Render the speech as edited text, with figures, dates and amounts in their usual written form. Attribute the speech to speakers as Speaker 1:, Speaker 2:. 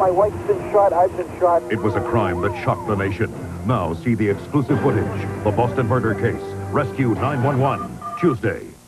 Speaker 1: My wife's been shot. I've been shot.
Speaker 2: It was a crime that shocked the nation. Now see the exclusive footage. The Boston murder case. Rescue 911. Tuesday.